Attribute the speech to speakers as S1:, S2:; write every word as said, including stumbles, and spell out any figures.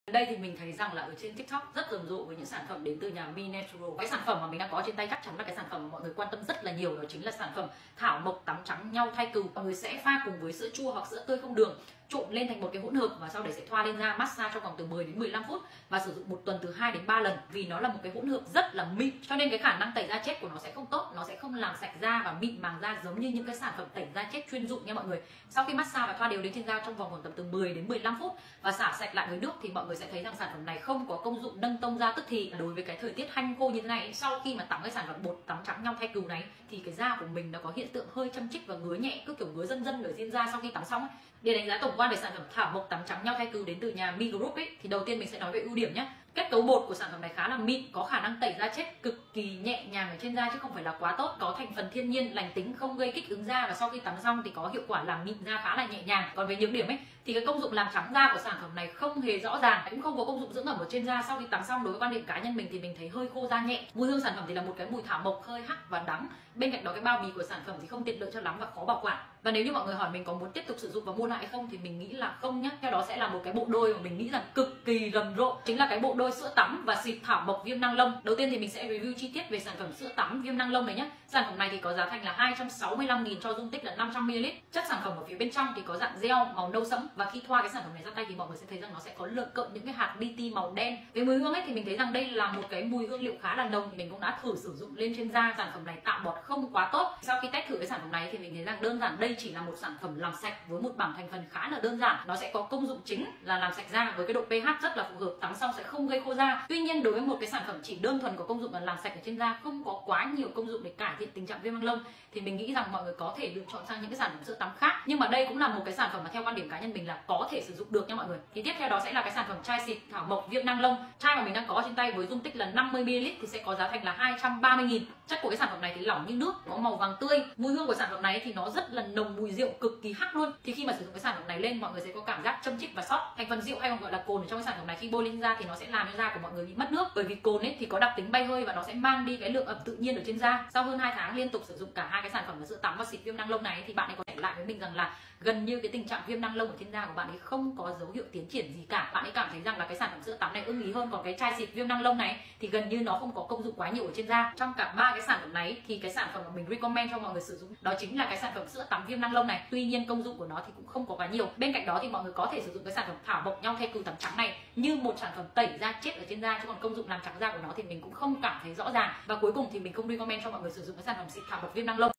S1: Đây thì mình thấy rằng là ở trên TikTok rất rầm rộ với những sản phẩm đến từ nhà Mi Natural. Cái sản phẩm mà mình đang có trên tay chắc chắn là cái sản phẩm mà mọi người quan tâm rất là nhiều, đó chính là sản phẩm thảo mộc tắm trắng nhau thai cừu. Mọi người sẽ pha cùng với sữa chua hoặc sữa tươi không đường, trộn lên thành một cái hỗn hợp và sau đấy sẽ thoa lên da, massage trong vòng từ mười đến mười lăm phút và sử dụng một tuần từ hai đến ba lần. Vì nó là một cái hỗn hợp rất là mịn cho nên cái khả năng tẩy da chết của nó sẽ không tốt, nó sẽ không làm sạch da và mịn màng da giống như những cái sản phẩm tẩy da chết chuyên dụng nha mọi người. Sau khi massage và thoa đều đến trên da trong vòng khoảng tầm từ mười đến mười lăm phút và xả sạch lại với nước thì mọi người sẽ thấy rằng sản phẩm này không có công dụng nâng tông da tức thì. Đối với cái thời tiết hanh khô như thế này, sau khi mà tắm cái sản phẩm bột tắm trắng nhau thai cừu này thì cái da của mình nó có hiện tượng hơi châm chích và ngứa nhẹ, cứ kiểu ngứa dân dân ở trên da sau khi tắm xong ấy. Để đánh giá tổng quan về sản phẩm thảo mộc tắm trắng nhau thai cừu đến từ nhà Mi Group ấy, thì đầu tiên mình sẽ nói về ưu điểm nhé. Kết cấu bột của sản phẩm này khá là mịn, có khả năng tẩy da chết cực kỳ nhẹ nhàng ở trên da chứ không phải là quá tốt. Có thành phần thiên nhiên, lành tính, không gây kích ứng da và sau khi tắm xong thì có hiệu quả làm mịn da khá là nhẹ nhàng. Còn về nhược điểm ấy thì cái công dụng làm trắng da của sản phẩm này không hề rõ ràng, cũng không có công dụng dưỡng ẩm ở trên da. Sau khi tắm xong, đối với quan điểm cá nhân mình thì mình thấy hơi khô da nhẹ. Mùi hương sản phẩm thì là một cái mùi thảo mộc hơi hắc và đắng. Bên cạnh đó cái bao bì của sản phẩm thì không tiện lợi cho lắm và khó bảo quản. Và nếu như mọi người hỏi mình có muốn tiếp tục sử dụng và mua lại hay không thì mình nghĩ là không nhé. Theo đó sẽ là một cái bộ đôi mà mình nghĩ rằng cực kỳ rầm rộ, chính là cái bộ đôi sữa tắm và xịt thảo mộc viêm năng lông. Đầu tiên thì mình sẽ review chi tiết về sản phẩm sữa tắm viêm năng lông này nhé. Sản phẩm này thì có giá thành là hai trăm sáu mươi lăm nghìn cho dung tích là năm trăm mi li lít. Chất sản phẩm ở phía bên trong thì có dạng gel màu nâu sẫm và khi thoa cái sản phẩm này ra tay thì mọi người sẽ thấy rằng nó sẽ có lợn cợn những cái hạt li ti màu đen. Về mùi hương ấy thì mình thấy rằng đây là một cái mùi hương liệu khá là nồng. Mình cũng đã thử sử dụng lên trên da, sản phẩm này tạo bọt không quá tốt. Sau khi test thử cái sản phẩm này thì mình thấy rằng đơn giản đây chỉ là một sản phẩm làm sạch với một bảng thành phần khá là đơn giản. Nó sẽ có công dụng chính là làm sạch da với cái độ pH rất là phù hợp, tắm xong sẽ không gây khô da. Tuy nhiên đối với một cái sản phẩm chỉ đơn thuần có công dụng là làm sạch ở trên da, không có quá nhiều công dụng để cải thiện tình trạng viêm năng lông thì mình nghĩ rằng mọi người có thể lựa chọn sang những cái sản phẩm sữa tắm khác. Nhưng mà đây cũng là một cái sản phẩm mà theo quan điểm cá nhân mình là có thể sử dụng được nha mọi người. Thì tiếp theo đó sẽ là cái sản phẩm chai xịt thảo mộc viêm năng lông. Chai mà mình đang có trên tay với dung tích là năm mươi mi li lít thì sẽ có giá thành là hai trăm ba mươi nghìn. Chất của cái sản phẩm này thì lỏng như nước, có màu vàng tươi. Mùi hương của sản phẩm này thì nó rất là nồng mùi rượu, cực kỳ hắc luôn. Thì khi mà sử dụng cái sản phẩm này lên mọi người sẽ có cảm giác châm chích và sót. Thành phần rượu hay còn gọi là cồn ở trong cái sản phẩm này khi bôi lên da thì nó sẽ làm cho da của mọi người bị mất nước, bởi vì cồn ấy thì có đặc tính bay hơi và nó sẽ mang đi cái lượng ẩm tự nhiên ở trên da. Sau hơn hai tháng liên tục sử dụng cả hai cái sản phẩm là sữa tắm và xịt viêm năng lông này thì bạn ấy có thể lại với mình rằng là gần như cái tình trạng viêm năng lông ở trên da của bạn ấy không có dấu hiệu tiến triển gì cả. Bạn ấy cảm thấy rằng là cái sản phẩm sữa tắm này ưng ý hơn, còn cái chai xịt viêm năng lông này thì gần như nó không có công dụng quá nhiều ở trên da. Trong cả ba cái sản phẩm này thì cái sản phẩm mà mình recommend cho mọi người sử dụng đó chính là cái sản phẩm sữa tắm viêm năng lông này. Tuy nhiên công dụng của nó thì cũng không có quá nhiều. Bên cạnh đó thì mọi người có thể sử dụng cái sản phẩm thảo mộc nhau thai cừu tắm trắng này như một sản phẩm tẩy da chết ở trên da, chứ còn công dụng làm trắng da của nó thì mình cũng không cảm thấy rõ ràng. Và cuối cùng thì mình không recommend cho mọi người sử dụng cái sản phẩm xịt thảo mộc viêm năng lông.